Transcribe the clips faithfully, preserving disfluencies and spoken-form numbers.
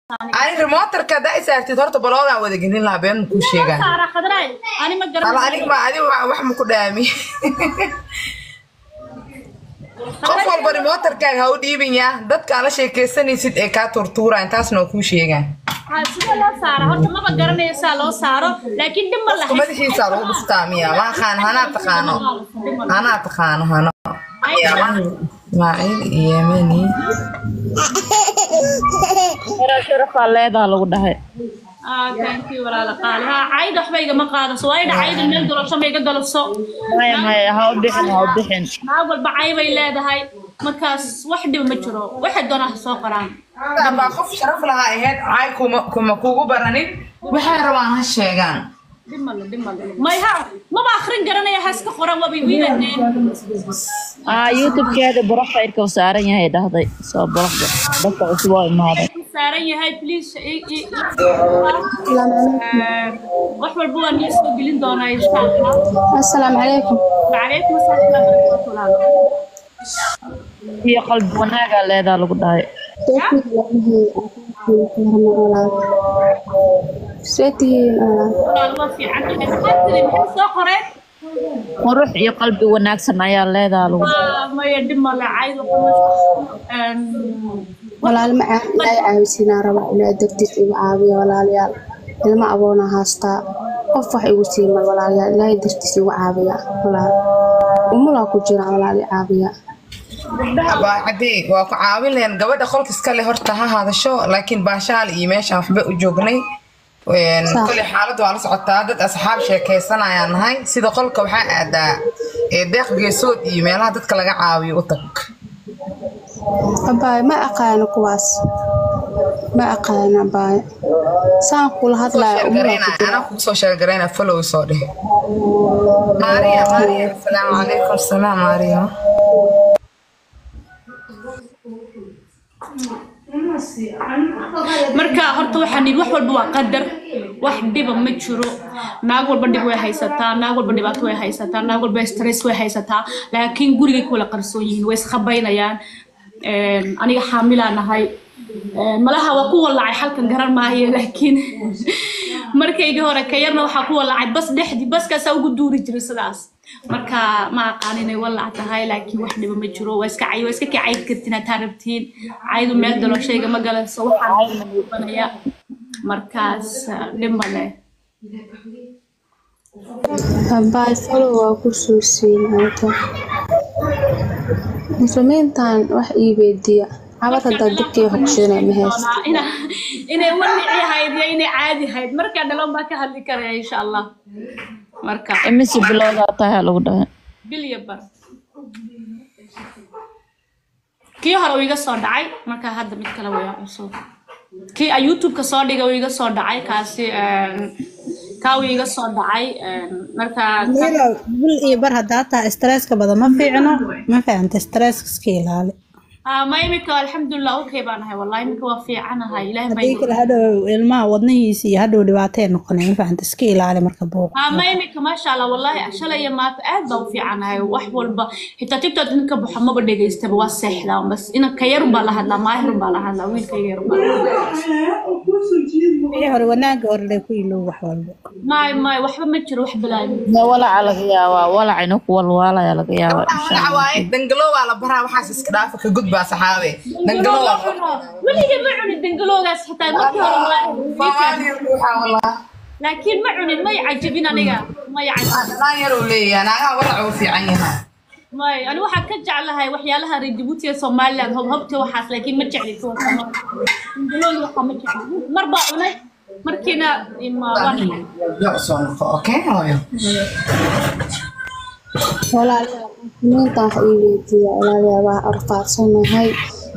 أنا الموتر كذا إسألت ثورت بلوغة وده جنين لعبين كل شيء جان. صار خضراء أنا ما قربت. أنا أنا ما أنا واحد مقدامي. قفل بري موتر كان هو ديبينيا دتك على شيء كيسني سيد إيكا تورتورا أنت أصلا كل شيء جان. هذا لا صار هذا ما بقرن يسالو صاره لكن دم الله. ما تشي صاروا بستامية ما خان هنا تخانو هنا تخانو هنا. معين يمني. أنا شرف الله ده لو ده. آه thank you ولا قال ها عيد حبيبي ما قال سوايد عيد الميل دولار شو بيجي دولار سو. ما ما هودحن هودحن. ما أقول بعيب إلا ده هاي مكاس واحد ومترو واحد دونه سوق قران. ما خف شرف لها إيهاد عاي كم كم كوجو برانين وحيروان هالشيءان. دملا دملا ما يها ما بآخرين قرنا يا حسك قران وبيبينه. آه يوتيوب كده بروح خير كوسارين يا هيدا هذا صار بروح بس أسبوع ما هذا. سارين يا هاي بليز إيه إيه. وحول بوان يسوق بلين دونا إن شاء الله. السلام عليكم. وعليكم السلام ورحمة الله. هي قلب وناقة اللي هذا لو ده. سيتي والله في عندك حتى الصقرة وروح يا قلبي وناك سنايا اللي هذا لو ما يدم على عايز وخمس ولا المع لا يعاوسينا ربع إلى دكتور وعابية ولا ليال لما أبونا هاستا قف وحي وسيم ولا ليال لا يدكتور وعابية ولا وملا كجرا ولا لعابية أبا عدي وعاوين لين قبل دخلك سكالي هرتها هذا الشو لكن باشال إيماش أو حبي وجوجني وين كل حالة وعلى سعادة أصحاب شيء سنة يعني هاي سيد قلك وحق أدا داخل جسود إيميل هذا تكلم عاوي وتك أبا ما أقان كواس ما أقان أبا سانقول هذا لا أنا أخو سوشيال جرينا فلو صوري ماريا ماريا السلام عليكم السلام ماريا marka horta waxaan wax walba waa qadar wax dhiba ma jiro naag walba dhib way haysataa naag walba dhibaato way haysataa naag walba stress way haysataa laakiin guriga kula qarsoon yihiin way isqabaynayaan een aniga xaamilaanahay malaha waa ku walacay halkan garan maayo laakiin markayga hore ka yarna waxa ku walacay bas dhexdi baskaas ugu duuri jiray sidaas marka ma aqaan inay walac tahay laakiin wax dhiba ma jiro waa iska cay waa iska kacay kartina tarabtiin caydu meel dalo shayga ma galanso waxaan banaya markaas dhimale أبا فلو وكسوسين أنت مسلمين تان وح يبديا عبارة ضدك يحكشنا مهاس إنا إنا ولي هاي دي إنا عادي هاي مركا دلهم باك هاللي كره إن شاء الله مركا إمسي بلوغة تاها لو ده باليبر كي هرو يجا صار دعي مركا هذا متكلم ويا عصور كي يوتيوب كصار ديجا ويجا صار دعي كاسي كاو يجا صار دعي مركا باليبر هداتا استرس كبدا ما في عنا ما في عند استرس سكيل هالي آه ما يمك الحمد لله أوكي بأنا هاي والله يمك وفي عنها هاي إله ما هذيك هذا الماء وضني يسي هذا دبعتين نقنين فعند سكيل على مركبوه آه ما يمك ما شاء الله والله أشلا يما أذا وفي عنها هاي وحول ب حتى تبتدي إنك بحمى بدي يستبوا السحلة بس إنك كيرب بالله هذا ما يهرب بالله هذا وين كيرب إيه هو ناقة ولا كيلو وحول ما ما وحب ما تروح بلاد لا ولا على غياوة ولا عنك ولا ولا على غياوة إن شاء الله عواي دنقلوا على برا وحاسس كدافك جود بس صحابي دنقلوا ولا يجمعون الدنقلوا جالس حتى ما والله لكن معون ما يعجبنا نيا ما يعجب لا يروا لي أنا ورعوا في عينها ما أنا واحد كجع لها وحيا لها ريدبوتي سوماليا هم هبتي وحاس لكن ما جعلي فوق دلول وحنا ما جعلي مربع ولا مركنا إما واحد يعصون أوكي هاي ولا من طاح إيدي ولا لا أرفع سنة هاي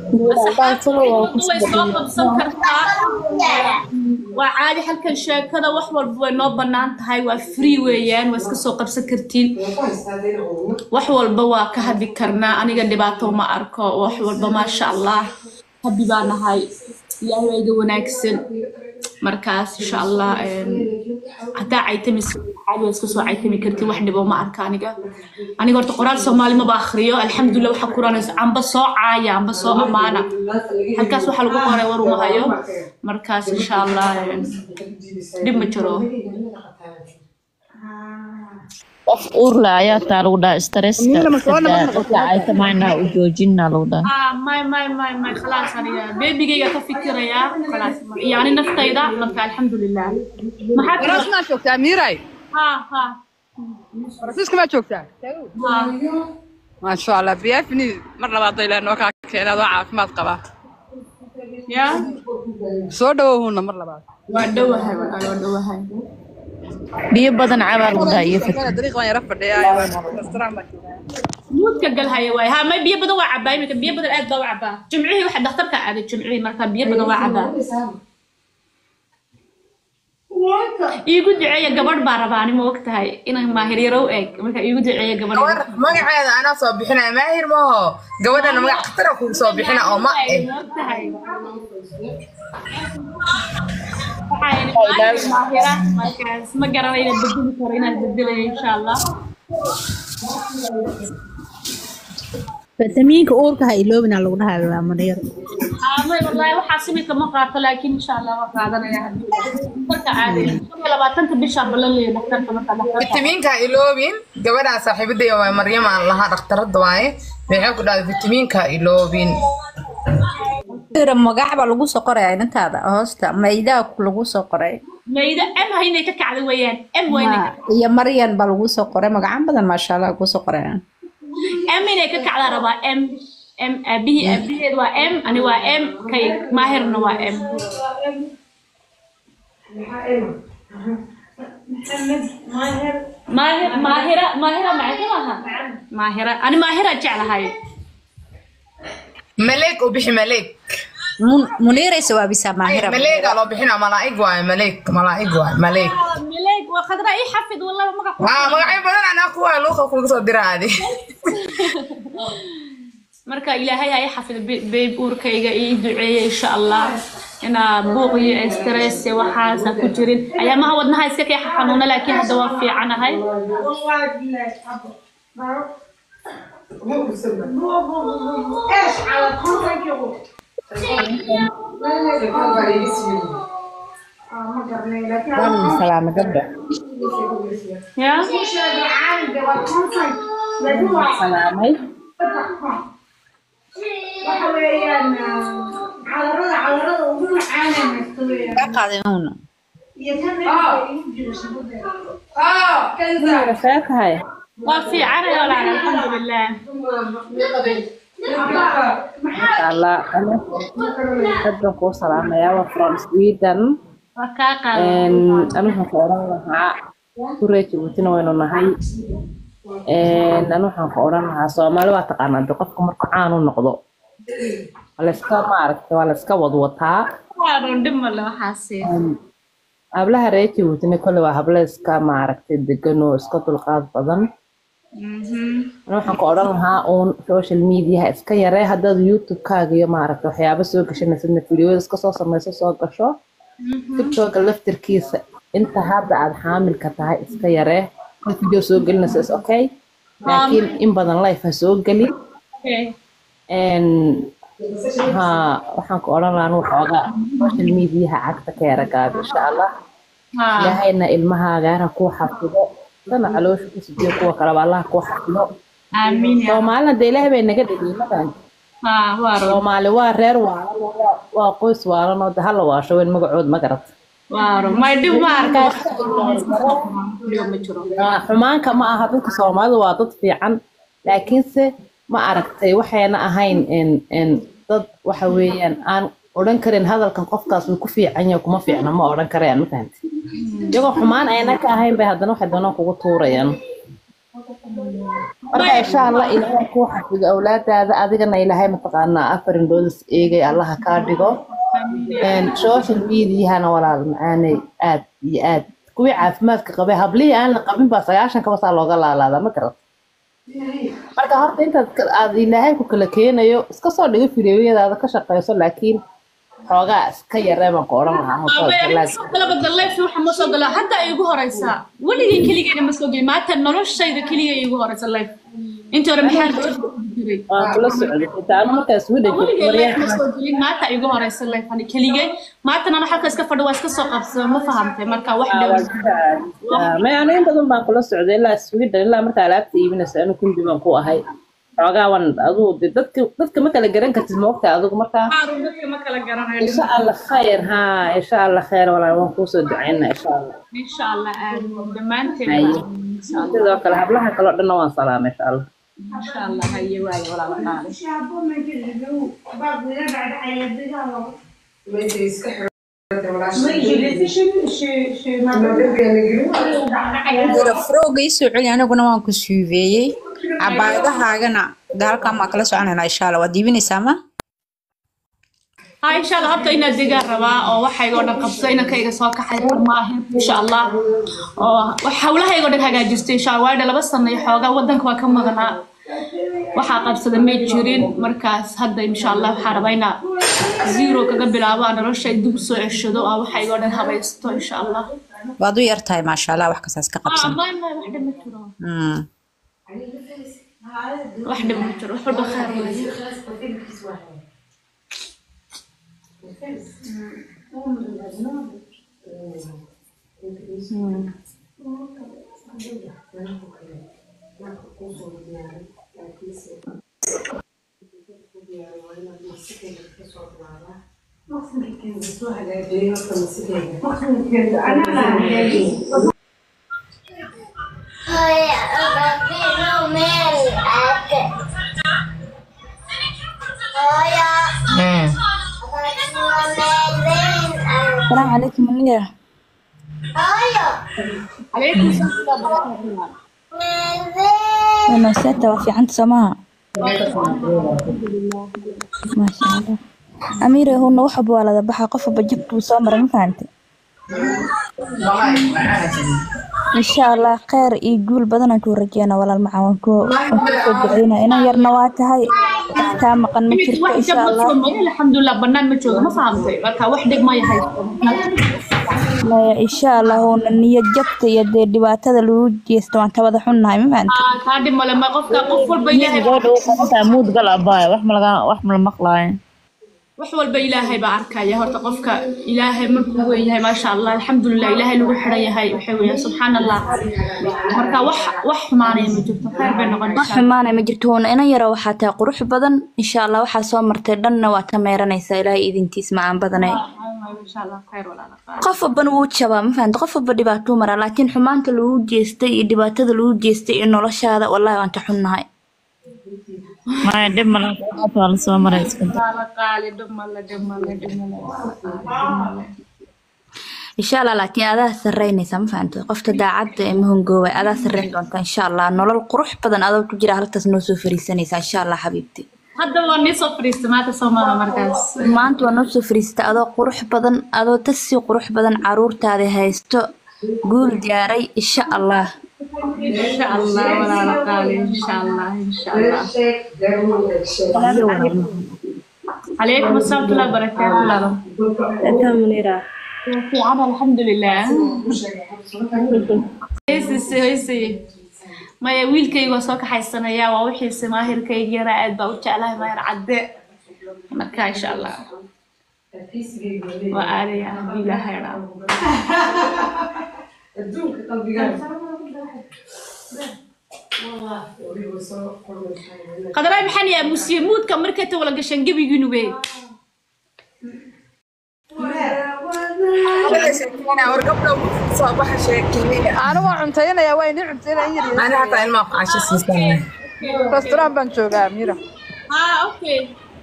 وعادي halkan sheekada wax walba way noo banaan tahay waa free weeyaan waa iska soo qabsan kartiin wax walba waa ka hadli karnaa aniga dhibaato ma arko wax walba ma sha Allah habibaanahay ilaahay waa iga wanaagsan markaas insha allah hadaa caytami caadi waa iska soo caytami karti wax dhibo ma arka aniga aniga horta qoraal Soomaali ma ba akhriyo alxamdulillah waxa quraanaysa amba soo caaya amba soo amaana halkaas waxa lagu qoray war uma hayo markaas insha allah dib ma jiro qof uur la ayaa taa lagu dhaa stresska ay tamayna u joojina lagu dhaa ah may may may may خلاص aniga beebigayga ka fikiraya خلاص yani naftayda marka alxamdulillah maxaad rasna joogtaa miiray ha ha rasiiska ma joogtaa ha ma sha Allah biafni mar labaad ilaa noo ka keenado caafimaad qaba ya soo dhawoowna mar labaad waa dhawahay waa dhawahay biyo badan cabaar lagu dhaa iyo fikir dariiq waan yara fadhiyaa muudka galhaya way ha ma biyo badan waa cabaa imika biyo badan aad baa u cabaa jimcihii waxa dhakhtarka aaday jimcihii marka biyo badan waa cabaa iigu duceeya gabadh baa rabaa animo ogtahay inaan maahir yaro eeg marka iigu duceeya gabadh magaceeda anaa soo bixinaya maahir maaho gabadhana magac khatara ku soo bixina oo ma eh maahira markaas ma garanayna bedeli karo inaan bedelayo insha allah فيتامينك أورك هاي لو بنا لو ده هذا منير. آه ما والله وحاسبي كم قارة لكن إن شاء الله وقعدنا يا حبيبي. بركة عادي. شو لما تنت بيشرب بالله دكتور كم كذا. فيتامينك هاي لو بين جبنا صاحب الدي ومريم الله دكتور الدواء بيحكوا ده فيتامينك هاي لو بين. ترى مقعبة لجو سكرة يعني أنت هذا هستا ميدا لجو سكرة. ميدا أم هاي نيتك على ويان أم وينك. يا مريم بلجو سكرة مقعب بدل ما شاء الله لجو سكرة يعني. أم هناك على ربع أم أم أبي أبي وا أم أنا وا أم كي ماهر نوا أم ماهر ماهر ماهرة ماهرة معك وها ماهرة أنا ماهرة جعل هاي ملك وبيح ملك منيرة سوا بيسا ماهرة ملك على بيحنا ملاك واي ملك ملاك واي ملك ملك وخذ رأي حفظ والله ما قف آه ما قاعد بدل أنا أقوى لوخ أقول قصة درادي مركا إلهي هاي حفظ بيب أوركيجا يدعي إن شاء الله أنا بوغي استرس وحاسة كجرين أيام ما هو ودنا هاي سكي حنونا لكن هذا وفي عنا هاي إيش على خمسة كيلو سلامة جدا يا سلامة قاعدين هنا اه كذا رفاق هاي وفي عنا ولا الحمد لله ما شاء الله أنا أبدأ كو سلامة يا وفرام سويدن وكاكا أنا هفوران لها كوريتي وتنا وينو نهاي أنا هفوران لها سومالي واتقانا دقفكم مرقعان ونقضو ولسكا ما عرفت ولسكا وضوطها وارون دم الله حاسي قبلها ريتي وتنا كل واحد لسكا ما عرفت دقنو اسكتو القاض بدن أنا waxaan ku oran lahaa on social media iska yaree hadda YouTube-kaaga iyo maaragtay waxyaabo soo gashanaysa videoda iska soo samayso soo gasho TikTok laftirkiisa inta hadda aad xaamilka tahay iska yaree video soo gelinaysa is okay laakiin in badan live ha soo gali en ha waxaan ku oran lahaa waxooga social media cagta ka yara gaab insha Allah ilaahayna ilmahaaga ha ku xafido أنا علوش كسبتي قوة كلا الله قوة حلو آمين يا لو معنا ديله بين نقدر مثلا ها وارو لو معلي وارر وارر وقوس وارر نود هلا واشو وين مقعود مقرط وارو ما يدي ما أركض اليوم مجرو حمان كما أهدوك صومال واتط في عن لكن س ما أركتي وحينا أهين إن إن ضد وحويا أن أوران كرين هذا كان قفقاس وكفي عني وكما في عنا ما أوران كرين ما فهمت يقول حمان أنا كهين بهذا واحد أنا كوجو طوريان marka insha Allah ilaahay ku xafido awlaadaada adigana ilaahay mataqaana afarin doodis eegay Allah ka dhigo een social media-hana walaal macaanay aad iyo aad kuwi caafimaadka qabay hablii aan la qabin ba sagaashan ka basa looga laalaada ma garad marka horta inta aad ilaahay ku kala keenayo iska soo dhigo fiidiyoyadaada ka shaqeyso laakiin xoogaa iska yaree baan ku odhan lahaa kala badal leef waxa ma soo galaa hadda ay ugu horeysaa waligii kaligeena ma soo galin maanta noloshayda kaliya ay ugu horeysaa leef inta hore maxaa jiray waa kula socday inta markaas wada joogay ma soo galin maanta ay ugu horeysaa leef ani kaligay maanta ana halka iska fadhiyo waa iska soo qabsado ma fahamtay marka wax dhow ma yani in badan baan kula socday ilaa Sweden ilaa marka alaabta iibinaysa anu kundi baan ku ahay xogaa wan aduu dadka dadka ma kala garan kartid moogta adigu marka dadka ma kala garanayo insha Allah khayr ha insha Allah khayr wala waan ku soo duceynaa insha Allah insha Allah aan dhamaanteen insha Allah sidoo kale hablaha kale dhan waan salaamay insha Allah insha Allah haye waay wala qaali shaabo ma jiro baad wada bacda ayadiga ma iska froga isoo celi aniguna waan ku suubeeyey cabaayadahaagana halkaa maa kala soconayna insha Allah waad diibinaysaa ma ها إن شاء الله هبطة إنا دقار ربا أو وحا يقولنا قبصة إنا كيغا سوكا حيث ماهي إن شاء الله وحاولها يقولنا هاقا جرستي إن شاء الله وايدا لبسطنا يحوغا ودنك واكم مغنا وحا قبصة ميت جيرين مركز هدا إن شاء الله وحا رباينا زيرو كقبل عبانا رشا يدوب سوء الشدو أو وحا يقولنا هبا يستو إن شاء الله وادو يرتاي ما شاء الله وحكا ساسكا قبصة آه ما ما وحدة مترو وحدة مترو وحدة خير السلام عليكم منيرة. عليكم السلام ورحمة الله. أنا ستة وفي عند سماها. ما شاء الله. أميرة هو نوحب ولا ذبحها قفة بجبت وسامر ما فهمت. إن شاء الله خير يقول بدنا كورجينا ولا المعاونكو ودعينا إنا يرنواتها تام قن مشركة إن شاء الله. الحمد لله بنان متشوقة ما فهمتي بركة وحدك ما يحيي. لا إن شاء الله هو النية جبت يد دبعت هذا الوجه يستوان تبغى حنا ما فهمت. آه كادم ولا ما قفت قفل بينها. تموت قلب باي وحمل وحمل المقلاين. وحول بإلهي بعركة يا هرت قفك إلهي مركو إلهي ما شاء الله الحمد لله إلهي لو حرية هاي وحوي سبحان الله مركا وح وح ماني مجرت خير بين قد وح ماني مجرتون أنا يرى وحتى قروح بدن إن شاء الله وح صوم مرتدنا وتميرنا يسألها إذا تسمع عن بدني إن شاء الله خير ولا لا قف بنوت شباب ما فهمت قف بدباتو مرة لكن حمان الوجه جستي دبات الوجه جستي إنه رش هذا والله وأنت حنا هاي ما يدم الله ولا صوم مرة يسكت إن شاء الله لكن هذا سريني سام فهمت قفت داعد مهون جوا هذا سرين دونت إن شاء الله نول القروح بدن هذا تجري على تسنوسو فريسني إن شاء الله حبيبتي هذا هو النص فريست ما تسمى مركز ما أنت ونص فريست هذا قروح بدن هذا تسي قروح بدن عرور تاري هايستو قول دياري إن شاء الله إن شاء الله ولا لقالي إن شاء الله إن شاء الله عليكم السلام ورحمة الله وبركاته أنت منيرة في عنا الحمد لله هيسي هيسي ما يويل كي وصاك حيسنا يا ووحي سماهر كي يرى أدبا وجعلها ما يرعد مكا إن شاء الله وآلي بلا هيرا قدراي محني يا مسيمود كمركته ولا قشن قبي جنوبي أنا ما عنتينا يا وين عنتينا يري أنا حتى الموقع عشان سنة رستوران بنشوفه أميرة آه أوكي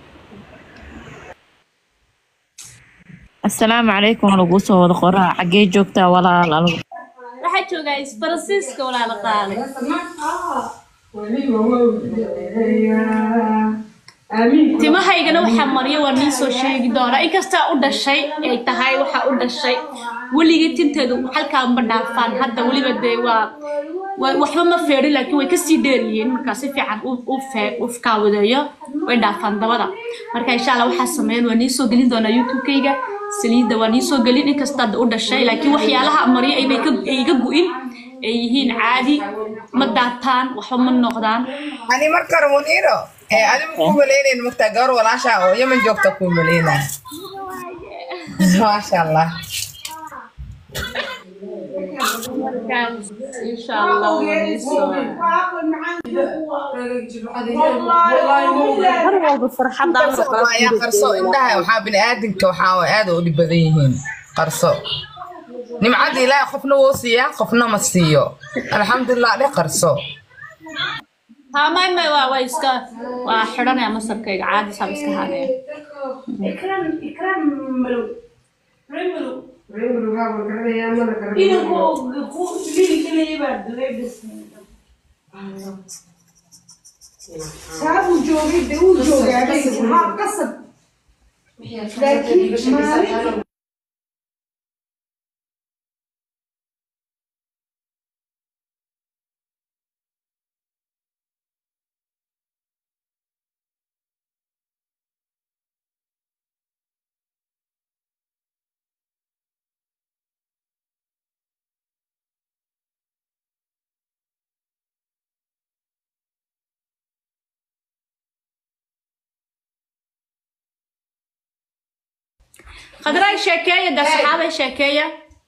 السلام عليكم أنا قوسة ودخورها حقي جوكتا ولا لا waxaa joogaa isfaransiiska walaal qaali timahaygana waxaa mariyo waa nin soo sheegi doona inkasta u dhashay ay tahay waxa u dhashay weligii tinteedu halkaa ma dhaafaan hadda weliba dee waa waxba ma feerin laakiin way kasii dheeryihiin markaa si fiican u u kaawadeeyo way dhaafaan dabada marka insha Allah waxaa sameeyay waan soo gelin doonaa YouTube-kayga saliida waan soo gelin in kasta u dhashay laakiin waxyaalaha mariya ay ka iga go'in ay yihiin caadi ma daataan waxba ma noqdaan ani marka Muniiro ee adigu ku maleeyeen mugta gaar walaasha oo Yemen joogta ku maleeyna ma sha Allah إن شاء الله والله بفرحة يا قرصو عندها وحاب الآدم كوحاو آدم اللي بديهين قرصو نمعدي لا خفنا وصيا خفنا مسيو الحمد لله عليه قرصو ها ما ما وايسكا وحرنا يا مصر كي عادي سابسكا هذا إكرام إكرام ملو ملو إنه هو ليه كله يبرد ليه بس سابو جوبي ده وجوبي عليه ها قصب لكن ما خضراء شاكية ده صحابة شاكية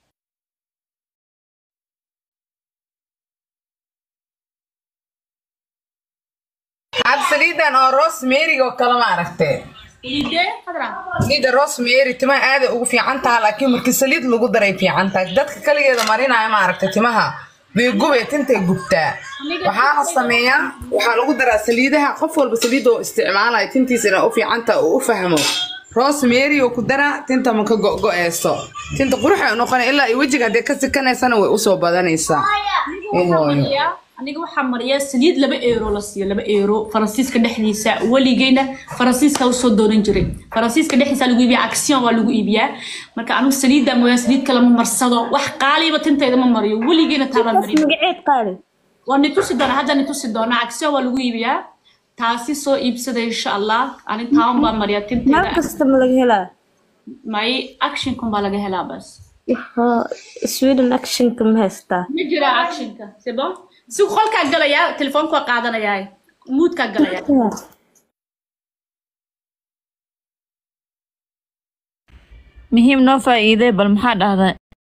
عاد سليدان أو روس ميري وكلام عرفتي سليدة خضراء سليدة روس ميري تما عادة وفي عنتها لكن مركز سليد لو قدر في عنتها دتك كل جدا مارينا ما عرفتي تماها بيجوبي تنتي جبتها وحاها الصمية وحالو قدر سليدها قفل بسليدو استعمالها تنتي سنة وفي عنتها وفهمه روس ميري وكدرا تنت من كجو جو إيسو تنت قروحة نقول إلا يوجد هذا كذا كان سنة وأسوأ بدن إيسا أنا جو حمرية سديد لبا إيرو لسيا لبا إيرو فرنسيس كده حديثة ولي جينا فرنسيس كوسو دورنجري فرنسيس كده حديثة لقوا يبيع أكسيون ولقوا يبيع ما كانوا سديد ده مويا سديد كلام مرصدة وحقالي بتنت إذا ما مريو ولي جينا تابع مريو مقعد قالي ونتوسي دونا هذا نتوسي دونا أكسيون ولقوا يبيع taasi soo iibsada insha Allah ani taan baa mariya tinta ma kasta ma laga helaa may action kun baa laga helaa bas ha Sweden action kam haysta ma jira action ka c'est bon si qolka galaya telefoonka qaadanaya moodka galaya muhiim noo faa'iiday bal maxaa dhahday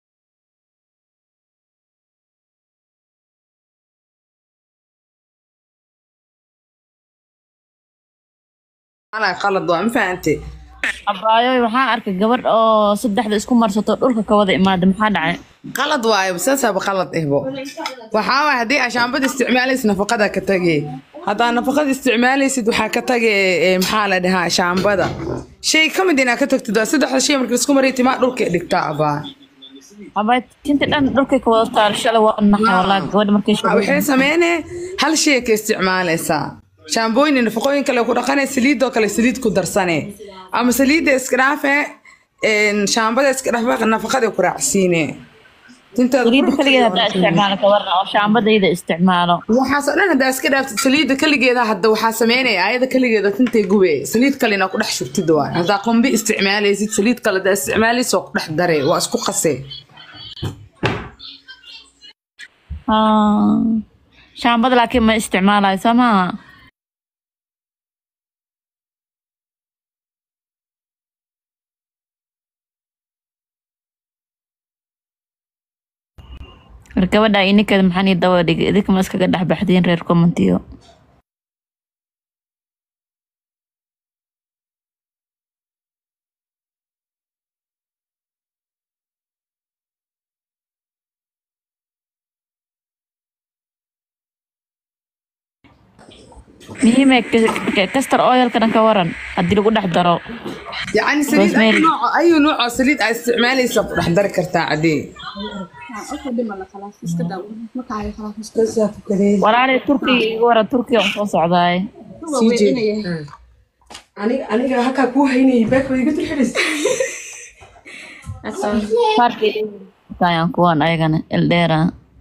أنا قلد وأنا فهمتي. أبايو waxaan arkay gabadh oo saddexda isku marsato dhulka ka wada imaada maxaa dhacay qalad waayo bas aba qalad ihbo waxa waa hadii ashaambad isticmaalaysid nafaqada ka tagay hadaa nafaqada isticmaalaysid waxa ka tagay maxaa la dhahaa ashaambada shay kamid ina ka tagtid saddexda shay markii isku maray timaa dhulka dhigtaa aba aba tinta dhan dhulka ka wada taal shalay waa naxay walaal gabadh markay shay waxay sameeyeen hal shay ka isticmaalaysaa شامبوين نفقوين كله كرقانة سليد وكله سليد كدرسانة أما سليد إسكرافة إن شامبو إسكرافة نفقة كرعسينة أنت سليد كل جهة ده استعماله كورنا أو شامبو ده إذا استعماله وحاسة أنا ده إسكرافة سليد كل جهة حتى وحاسمينه هذا كل جهة تنتي جوه سليد كله ناكل حشو تدوى هذا قم باستعماله يزيد سليد كله ده استعماله سوق نحضره وأسكو قصة آه شامبو لكن ما استعماله سما gabadha ininka maxaan ii dawa dhigay idinka ma iskaga dhex baxdeen reer commentiyo مهمة كستر أويل كنا كورن أدي لقول ده دارو يعني سليد أي نوع أي نوع سليد استعمالي يصب رح در كرتا عادي ولا على تركي ورا تركي أو صعداي أنا أنا هكا كوه هني باك ويقول الحرس farki kayaan kuwan ayagana eldheera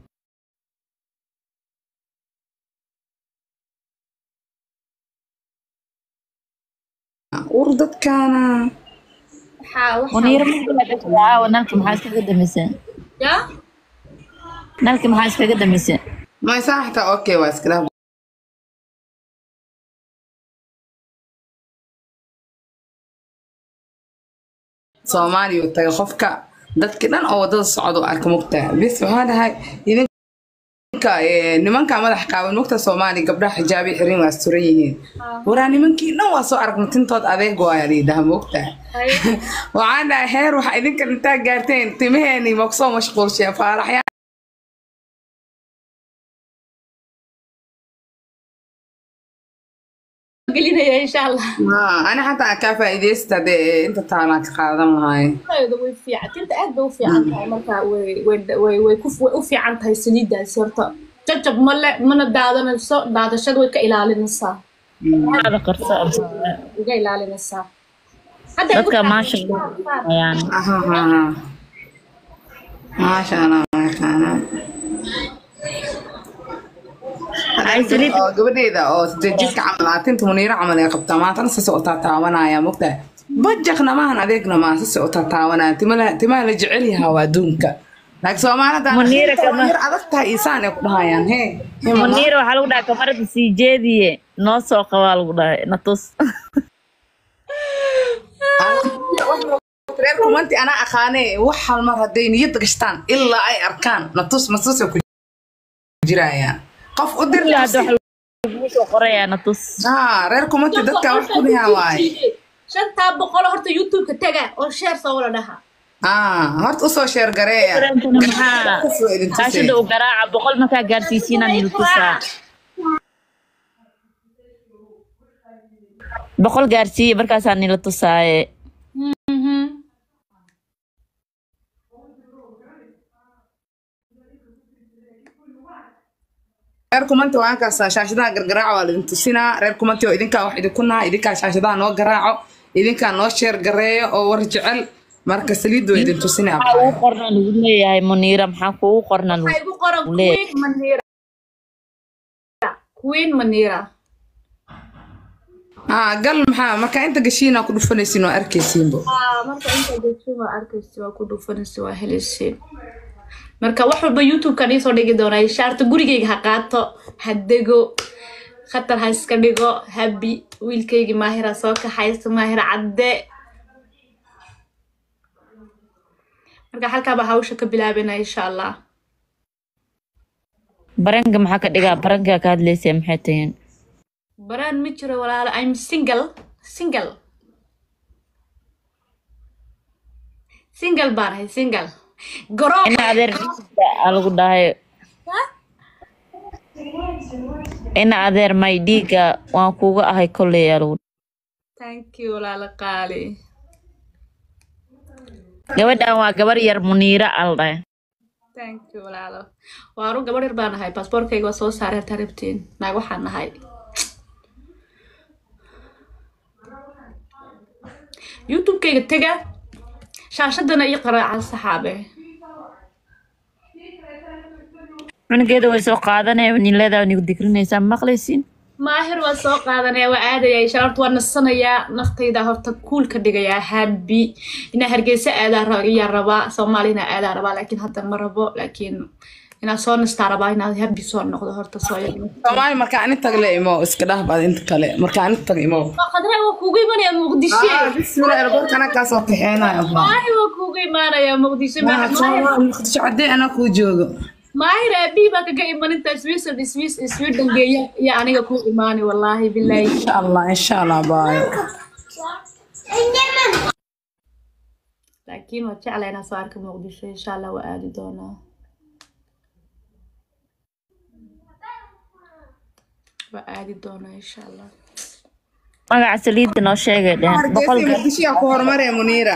wardadkaana muniira aa nalki maxaa iskaga damiseen ya nalki maxaa iskaga damiseen ma saaxta okay waa iskala Soomaaliya taga qofka dadka dhan oo wadada socdo arka mugtaa bis waxaa dhahay idinka ee nimanka madax qaawan mugta Soomaaliya gabdhaha xijaabi xirin waa suran yihiin waraa nimankii dhan waa soo arag tintood adeeg waa yariidaha mugtaa waxaan dhahay heer waxa idinka intaa gaarteen timaheeni ma ku soo mashquulshay faaraxya gelinaya insha Allah أنا حتى كافة إذا استد أنت تعال كقادم هاي. هذا وفي عتنت أد وفي عنها مركا و و وكف وفي عنها سنيدة صرت تجب ملا من الدادة نفسه دادة شد وك إلى على النصا. هذا قرصة وجا إلى على النصا. هذا ما شاء الله يعني. أها ها ما شاء الله ما شاء الله. gabadheeda oo jidka camalaatint muniira camal ay qabtaa maanta si soo taataawanaya mugta bajaqna maahan adeegna ma si soo taataawanaa timala timala jecel yahay waa adduunka laakiin Soomaalida muniira kama adag tahay isaan ay ku dhahayaan he muniira waxa lagu dhahay kamarada sii jeediye noo soo qabaa lagu dhahay natus reer kumanti ana aqaanay wax hal mar haday niyad gashtaan ilaa ay arkaan natus natus ku jirayaan qof u dir laado wuxuu qorayaa natus ah reer kumanti dadka wax ku dhihaa waay shanta boqol horta YouTube ka taga oo share soo wala dhaha ah horta soo share gareeya kaashada u garaaca boqol marka gaarsiisina niltusa boqol gaarsiiye markaas aan niltusaaye reer kumanti waan ka shaashadaha gargaraaco waa idin tusinaa reer kumanti oo idinka wax idin ku nahay idinka shaashadaha noo garaaco idinka noo share gareeyo oo war jecel marka saliid way idin tusinaa waxa uu qorna lagu leeyahay muniira maxaa ku qorna lagu leeyahay qoran queen muniira queen muniira ah gal maxaa marka inta gashiina ku dhufanaysiin oo arkaysiinbo ah marka inta gashiina arkaysiin waa ku dhufanaysiin waa helaysiin marka wax walba YouTube kan soo dhigi doonaa shaarta gurigeyga ha qaato hadego khatar ha iska dhigo habi wiilkeyga maahira soo ka haysto maahira cadde marka halka ba hawsha ka bilaabina insha Allah baranga maxaa ka dhigaa baranga ka hadlaysay maxay tahay baran ma jiro walaal I'm single single single baan single goro ina adeer lagu dhahay ina adeer may dhiiga waan kuuga ahay kolley lagu thank you walaal qaali gabadhan waa gabar yar muniira alday thank you walaal waa ru gabar yar baan ahay passportkayga waa soo saaray taribtiin naag waxaan ahay YouTube kayga taga shaashadana ii qaraaca saxaabe cungeeda way soo qaadanayaan in leedahay nigu digrinaysa maqlaysiin maahir waa soo qaadanaya waa aadaya inshaalla waa nasanaya naftayda horta cool ka dhigaya happy ina hargeysa aada raagiya raba Soomaalina aada raba laakiin hadda ma rabo laakiin ina soo nastaa raba ina happy soo noqdo horta soo yar Soomaali marka aan inta kale imo iska dhaafbad inta kale marka aan inta imo qadra waa kuugu imanaya Muqdisho ah bismillah airportkana ka soo taxeenaya maahir waa kuugu imanaya Muqdisho maahir Muqdisho cadde ana ku joogo maahir abi ba kaga imaninta Swiss Swiss Sweden geeya ya aniga ku imaani wallahi billahi insha Allah insha Allah baayo laakiin waa jeclayna soo arka Muqdisho insha Allah waa aadi doonaa waa aadi doonaa insha Allah magaca saliid noo sheegay dhan boqol Muqdisho ku hormarey muniira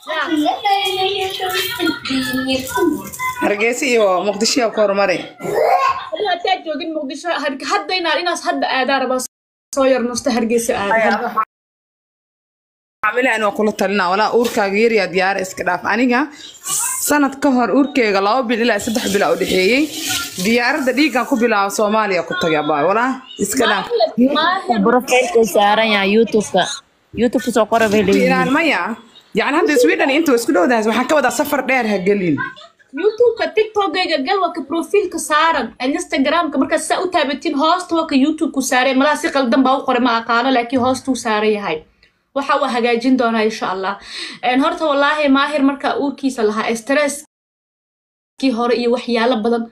hargeysa iyo Muqdisho ku hormarey hadda joogin Muqdisho hadda inaad inaas hadda aada raba soo yar nusta hargeysa aada عامله أنا وكل طلنا ولا أوركا غير يا ديار إسكراف أنيجا سنة كهر أوركا غلاو بلا سدح بلا أودحيي ديار دقيقة كبلا سوماليا كنت يا باي ولا إسكراف بروفيل سارة يا يوتيوب يوتيوب سوقرة بيلي إيران مايا يعني هذا سويدن أنتوا إسكدو ده وحكوا ده سفر دير هجلين يوتيوب تيك توك جل وك بروفيل كسارن انستغرام كمركز ساو تابتين هوست وك يوتيوب كسارة ملاسي قلدم باو قرة ما قانا لكن هوست وسارة هاي وحوا هجاجين دونا إن شاء الله إن هرت والله ماهر مركا أوركي سلها استرس كي هري وحياة بدن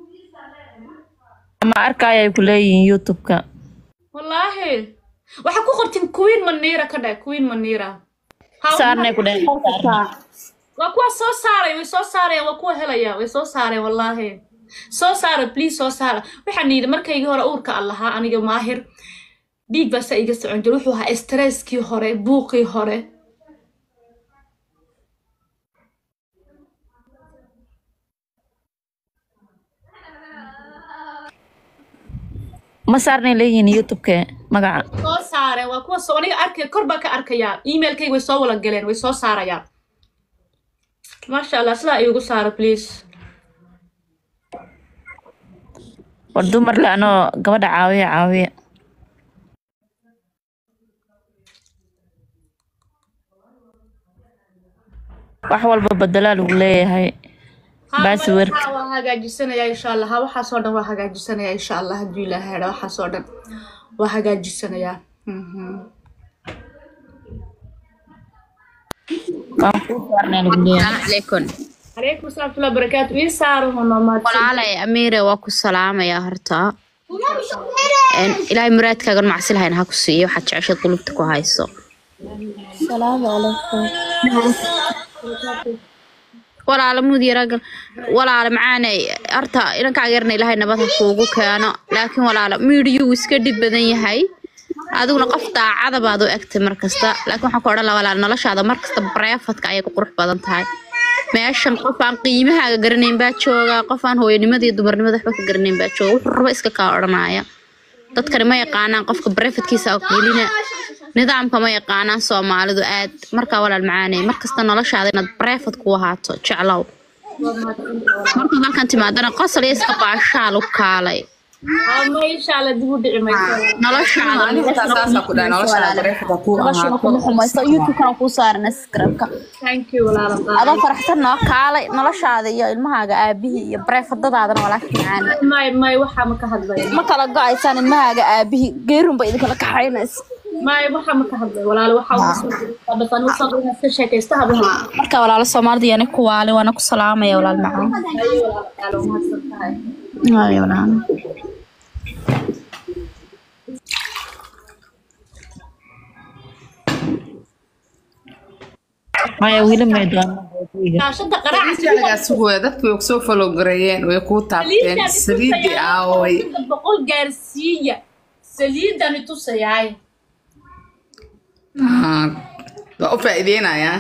ما أركايا يقولي يوتيوب كا والله وحكو قرتين كوين منيرة كده كوين منيرة صارنا كده وكوا سو سارة ويسو سارة وكوا هلايا ويسو سارة والله سو سارة بليز سو سارة وحني مركا يجي هرا أوركا الله أنا جو ماهر ديك بس إيجا سعون جروحوها استرس كي هوري بوقي هوري ما صارني لين يوتيوب كا مقع soo saare waa kuwa soo aniga arkay kor baa ka arkaya emailkayga way soo wala galeen way soo saarayaan maasha allah sidaa iigu saara please war dumar le anoo gabadha caawiya caawiya wax walba bedelaa lagu leeyahay baasweerka waa hagaajisanayaa insha allah waxaasoo dhan waa hagaajisanayaa insha allah hadduu ilaahay hadha waxaasoo dhan waa hagaajisanayaa عليكم عليكم السلام ورحمة الله وبركاته إيه صاروا هنا walaalay Amiire waa ku salaamaya horta een ilaahay muraadkaaga macsilahay ha ku siiyo waxa jeceshay qulubta ku hayso salaam alaykum walaala mudiiragal walaala macaanay horta inankaaga yarna ilaahay nabad ha kuugu keeno laakiin walaala miidiyu iska dhib badan yahay adiguna qof daacada baad u egtay markasta laakiin waxaan ku oran lahaa walaal noloshaada markasta breefadka ayay ku qurux badan tahay meeshan qof aan qiimahaaga garanayn baa jooga qof aan hooyanimada iyo dumarnimada waxba ka garanayn baa jooga wuxuu rabo iska kaa odhanaya dadkani ma yaqaanaan qofka breefadkiisa oo kelina nidaamka ma yaqaanaan Soomaalidu aad marka walaal macaanay markasta noloshaada inaad breefad ku ahaato jeclow marka halkan timaadana qosol iyo iska baashaal u kaalay ما إن شاء الله دبوا دعمة noloshaada أساسا كده noloshaada breefada ku noloshaada youtube kana ku saarna subscribe-ka thank you walaal adoo faraxsan oo kaalay noloshaada iyo ilmahaaga aabihii iyo breefadadaadana walaakin macaan ما ما waxa ma ka hadlay ma kala go'aysan ilmahaaga aabihii geerun ba idin kala kaxaynaysa ما waxa ma ka hadlay walaal waxa uu soo dhafan uu soo iska sheekaysta hablaha marka walaal Soomaalidu yani ku waali wana ku salaamaya walaal macaan ayo walaal ma hadsantahay ayo walaal maya wiila meedaan shaashada qaraaca laga suuqay dadku way soo follow gareeyeen way ku taabteen saliidi aaway boqol gaarsiiya saliidan tusayay ah waa u faa'iideynaya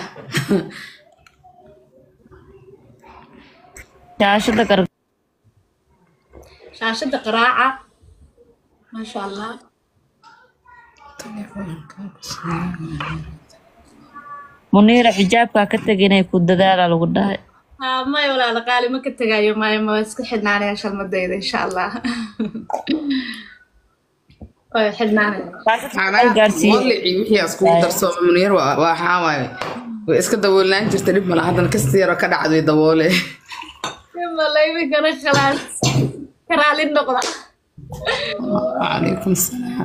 shaashada qar shaashada qaraaca ma sha Allah Muniira xijaabka ka taginay ku dadaala lagu dhahay ha ma walaal qaali ma ka tagayo ma ma iska xidhnaanaya shalmadayda insha Allah way xidhnaanaya gaarsiin wixii isku darso Muniir waa xaaway way iska daboolnaan jirtay dib malaha hadan kasta yar ka dhacday daboole ma leeyahay kana khalaas karaalin noqda عليكم السلام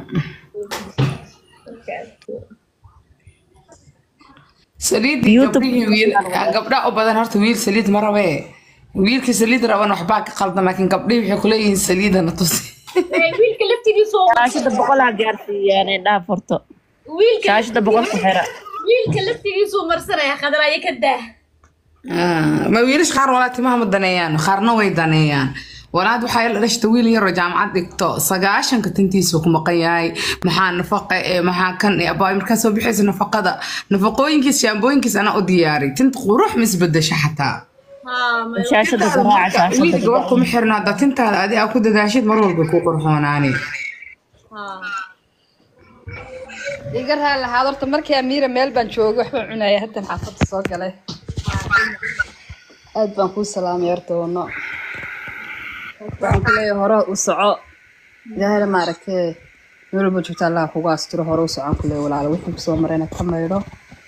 سليد يوتيوب ويل قبل أبدا هرت ويل سليد مرة وين ويل كسليد روانا وحباك قلنا لكن قبل يحكوا كلين سليد أنا تصي ويل كلفتي دي صوت شاشة بقولها جارتي يعني ده فرطة ويل شاشة بقول صحيرة ويل كلفتي دي صوت مرسرة يا خضرا يكده آه ما ويلش خار ولا تمام الدنيان خارنا ويدنيان walaad waxa la dhashtay wiil yar oo jaamacad dhigto sagaashan ka tintiisu ku maqayay maxaa nafaqo ee maxaa kan ee abay markaa soo bixaysa nafaqada nafaqooyinkiisa shaambooyinkiisa ana u diyaari tinta qurux misbadasha xataa ha shaashada garaaca shaashada wiil gabar kuma xirna da tintaada adi aad ku dadaashid mar walba ku qurxoonaani ha iga raali lahaad horta markii amiira meel baan joogay waxba cunaya haddan xaafadda soo galay aad baan kuu salaamay horta wano waxaan ku leeyahay hore u soco ilaahayna maaragtee meel walba joogta allah kugu asturo hore u socon ku leeyahay walaalo wixii kusoo marayna ka maydho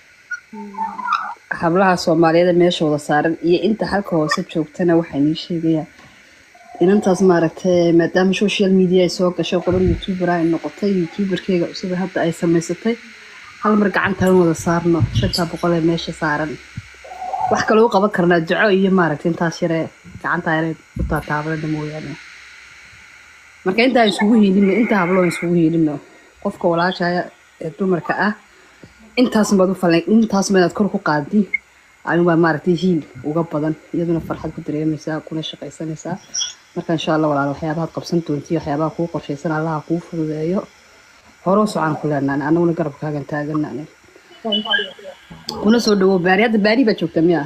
hablaha soomaaliyeed meesha wada saaran iyo inta halka hoose joogtana waxay nii sheegayaan inantaas maaragtay maadaama social media ay soo gashay qobar youtuber ay noqotay youtuberkeyga cusub hadda ay samaysatay hal mar gacantaan wada saarno shanta boqol ee meesha saaran wax kale u qaban karnaa duco iyo maaragtay intaas yare gacanta yare u taataabada mooyaane marka intaa isugu hiilino intaa hablo isugu hiilino qofka walaashaya ee dumarka ah intaas baad u falay intaas baad kor ku qaadi aan waa maaragtay hiil uga badan iyaduna farxad ku dareemaysaa kuna shaqaysanaysaa marka insha Allah walaal waxyaabaha qabsan doontii waxyaabaha ku qorshaysan Allah ku fududeeyo hore u socon ku leenaan anaguna garabkaagan taaganaan kuna soo dhawo baariyada baari ba joogta miya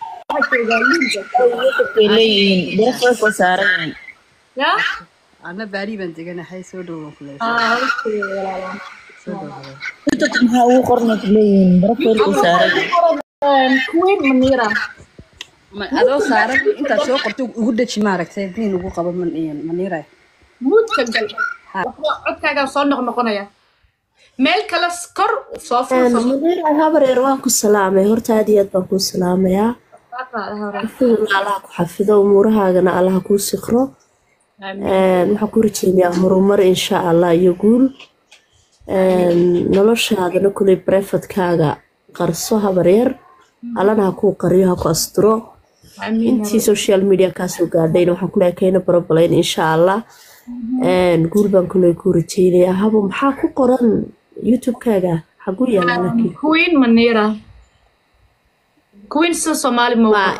leeyihiin dadka soo saaran ya ana baari baan deganahay soo dhawo ku leeyahay ah okay walaalo dadka maxaa ugu qornay leeyihiin dadka soo saaran queen manira ma adoo saaran inta soo qorto ugu dhaji maaragtay diin ugu qabo man manira muudka gal codkaaga soo noqnoqonaya meel kale kor soo furso manira habareer waan ku salaamay horta aad iyo aad baan ku salaamayaa Allah ku xafido umuurahaagana Allah ku sikhro waxaan ku rajeynayaa horumar insha Allah iyo guul noloshaadana kulay brefatkaaga qarso habareer allana ha kuu qariyo ha ku asturo intii social media kaasoo gaadhayna waxaan ku leeyahay kayna barabalayn insha Allah guul baan kulay ku rajeynayaa habo maxaa ku qoran youtube-kaaga xagu yaalana queen manira queen so Somali mo ma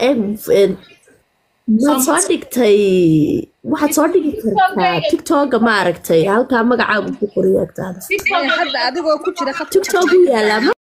soo dhigtay waxaad soo dhigi kartaa tiktok ma aragtay halkaa magacaagu ku qoray agtaada hadda adigoo ku jira tiktok u yaala